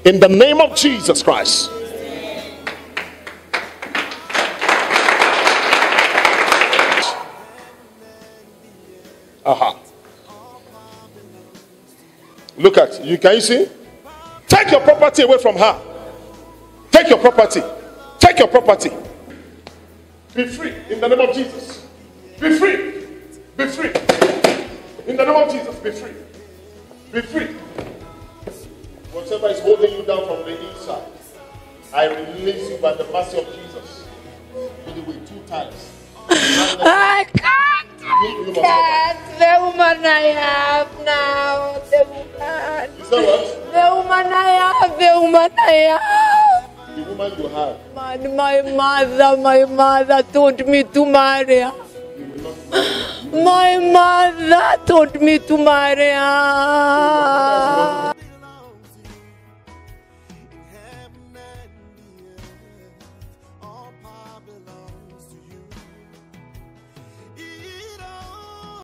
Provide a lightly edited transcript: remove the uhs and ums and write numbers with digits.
In the name of Jesus Christ. Look at you. Can you see? Take your property away from her. Take your property. Take your property. Be free in the name of Jesus. Be free. Be free. In the name of Jesus, be free. Be free. Whatever is holding you down from the inside, I release you by the mercy of Jesus. Anyway, 2 times. I can't. The woman I have now. The woman. You say what? The woman I have. The woman I have. The woman you have. My mother told me to marry her. My mother told me to marry her.